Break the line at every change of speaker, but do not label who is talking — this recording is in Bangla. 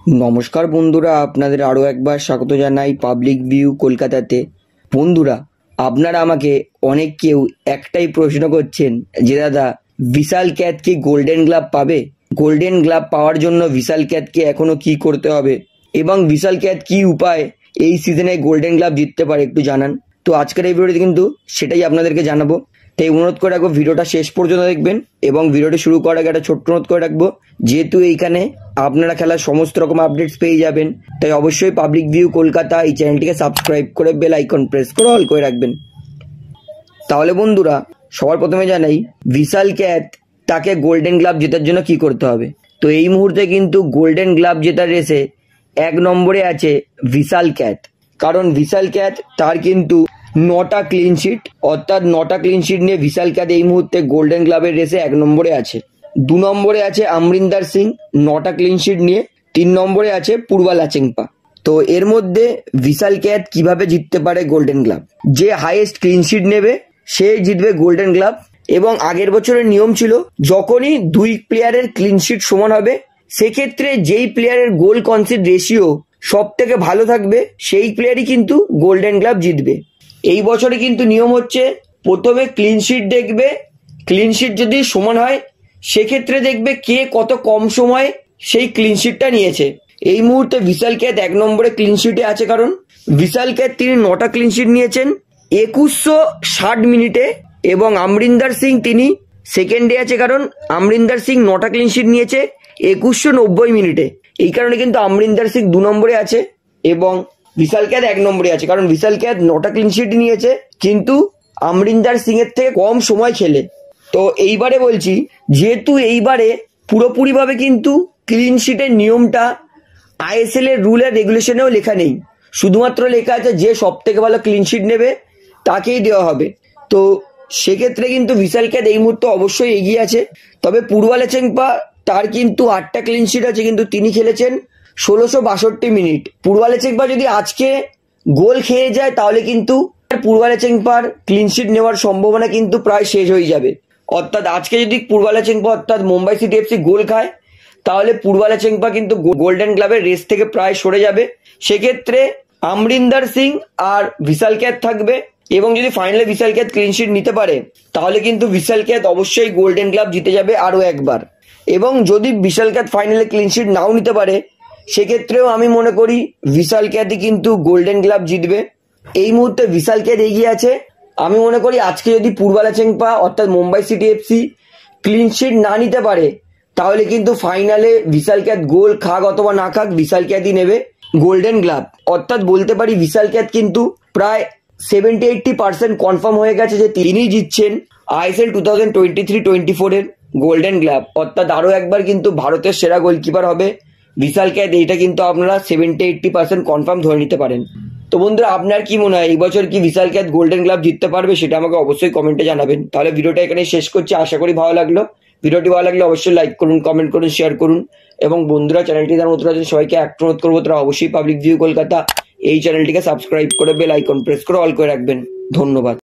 নমস্কার বন্ধুরা, আপনাদের আরও একবার স্বাগত জানাই পাবলিক ভিউ কলকাতাতে। বন্ধুরা, আপনারা আমাকে অনেক কেউ একটাই প্রশ্ন করছেন যে দাদা, বিশাল ক্যাথ কি গোল্ডেন গ্লাভ পাবে? গোল্ডেন গ্লাভ পাওয়ার জন্য বিশাল ক্যাথকে এখনও কি করতে হবে এবং বিশাল ক্যাথ কি উপায় এই সিজনে গোল্ডেন গ্লাভ জিততে পারে একটু জানান। তো আজকের এই ভিডিওতে কিন্তু সেটাই আপনাদেরকে জানাবো। তাই অনুরোধ করে রাখবো ভিডিওটা শেষ পর্যন্ত দেখবেন এবং ভিডিওটি শুরু করার আগে একটা ছোট্ট অনুরোধ করে রাখবো, যেহেতু এইখানে আপনারা খেলার সমস্ত রকম আপডেটস পেয়ে যাবেন, তাই অবশ্যই পাবলিক ভিউ কলকাতা এই চ্যানেলটিকে সাবস্ক্রাইব করে বেল আইকন প্রেস করে অল করে রাখবেন। তাহলে বন্ধুরা, সবার প্রথমে জানাই বিশাল ক্যাথ তাকে গোল্ডেন গ্লাভ জেতার জন্য কি করতে হবে। তো এই মুহূর্তে কিন্তু গোল্ডেন গ্লাভ জেতার রেসে 1 নম্বরে আছে বিশাল ক্যাথ। কারণ বিশাল ক্যাথ তার কিন্তু 9টা ক্লিন শিট, অর্থাৎ 9টা ক্লিন শিট নিয়ে বিশাল ক্যাথ এই মুহূর্তে গোল্ডেন গ্লাভের রেসে 1 নম্বরে আছে। 2 নম্বরে আছে আমরিন্দর সিং 9টা ক্লিন শিট নিয়ে। 3 নম্বরে আছে পূর্বা লাচেংপা। তো এর মধ্যে বিশাল ক্যাথ কিভাবে জিততে পারে গোল্ডেন গ্লাভ? যে হাইয়েস্ট ক্লিন শিট নেবে সে জিতবে গোল্ডেন গ্লাভ। এবং আগের বছরের নিয়ম ছিল, যখনই 2 প্লেয়ারের ক্লিন শিট সমান হবে সেক্ষেত্রে যেই প্লেয়ারের গোল কনসিড রেশিও সব থেকে ভালো থাকবে সেই প্লেয়ারই কিন্তু গোল্ডেন গ্লাভ জিতবে। এই বছরে কিন্তু নিয়ম হচ্ছে, প্রথমে ক্লিন শিট দেখবে, ক্লিন শিট যদি সমান হয় সেক্ষেত্রে দেখবে কে কত কম সময়ে সেই ক্লিন শিটটা নিয়েছে। এই মুহূর্তে বিশাল ক্যাথ 1 নম্বরে ক্লিন শিটে আছে, কারণ বিশাল ক্যাথ তিনি 9টা ক্লিন শিট নিয়েছেন 2160 মিনিটে। এবং আমরিন্দর সিং তিনি সেকেন্ডে আছে, কারণ আমরিন্দর সিং 9টা ক্লিন শিট নিয়েছে 2190 মিনিটে। এই কারণে কিন্তু আমরিন্দর সিং 2 নম্বরে আছে এবং বিশাল ক্যাথ 1 নম্বরে আছে, কারণ বিশাল ক্যাথ 9টা ক্লিন শিট নিয়েছে কিন্তু আমরিন্দর সিং এর থেকে কম সময় খেলে। তো এইবারে বলছি, যেহেতু এইবারে পুরোপুরিভাবে কিন্তু ক্লিন শিটের নিয়মটা আইএসএল এর রুল এর রেগুলেশনেও লেখা নেই, শুধুমাত্র লেখা আছে যে সব থেকে ভালো ক্লিন শিট নেবে তাকেই দেওয়া হবে। তো সেক্ষেত্রে কিন্তু বিশাল ক্যাথ এই মুহূর্তে অবশ্যই এগিয়ে আছে। তবে পূর্বা লাচেংপা তার কিন্তু 8টা ক্লিন শিট আছে, কিন্তু তিনি খেলেছেন 1662 মিনিট। পূর্বা লাচেংপা যদি আজকে গোল খেয়ে যায় তাহলে কিন্তু পূর্বা লাচেংপার ক্লিন শিট নেওয়ার সম্ভাবনা কিন্তু প্রায় শেষ হয়ে যাবে। অর্থাৎ আজকে যদি পূর্বা লাচেংপা অর্থাৎ মুম্বাই সিটি এফসি গোল খায় তাহলে পূর্বা লাচেংপা কিন্তু গোল্ডেন গ্লাভের রেস থেকে প্রায় সরে যাবে। সেক্ষেত্রে আমরিন্দর সিং আর বিশাল ক্যাথ থাকবে এবং যদি ফাইনালে বিশাল ক্যাথ ক্লিন শিট নিতে পারে তাহলে কিন্তু বিশাল ক্যাথ অবশ্যই গোল্ডেন গ্লাভ জিতে যাবে আরও একবার। এবং যদি বিশাল ক্যাথ ফাইনালে ক্লিন শিট নাও নিতে পারে সেক্ষেত্রেও আমি মনে করি বিশাল ক্যাথই কিন্তু গোল্ডেন গ্লাভ জিতবে। এই মুহূর্তে বিশাল ক্যাথ এগিয়ে আছে। আমি মনে করি আজকে যদি পূর্বা লাচেংপা অর্থাৎ Mumbai city FC clean sheet না নিতে পারে তাহলে কিন্তু ফাইনালে বিশাল ক্যাথ গোল খাক অথবা না খাক বিশাল ক্যাথই নেবে গোল্ডেন গ্লাভ। অর্থাৎ বলতে পারি বিশাল ক্যাথ কিন্তু প্রায় 70-80% কনফার্ম হয়ে গেছে যে তিনিই জিতছেন আইএসএল 2023-24 এর গোল্ডেন গ্লাভ। অর্থাৎ আরও একবার কিন্তু ভারতের সেরা গোলকিপার হবে বিশাল ক্যাথ। এইটা কিন্তু আপনারা 70-80% কনফার্ম ধরে নিতে পারেন। তো বন্ধুরা, আপনার কি মনে হয় এই বছর কি বিশাল ক্যাথ গোল্ডেন গ্লাভ জিততে পারবে? সেটা আমাকে অবশ্যই কমেন্টে জানাবেন। তাহলে ভিডিওটা এখানে শেষ করছি, আশা করি ভালো লাগলো। ভিডিওটি ভালো লাগলে অবশ্যই লাইক করুন, কমেন্ট করুন, শেয়ার করুন এবং বন্ধুরা চ্যানেলটি যারা নতুন আছেন সবাইকে একটা অনুরোধ করবো, তারা অবশ্যই পাবলিক ভিউ কলকাতা এই চ্যানেলটিকে সাবস্ক্রাইব করে বেল আইকন প্রেস করে অল করে রাখবেন। ধন্যবাদ।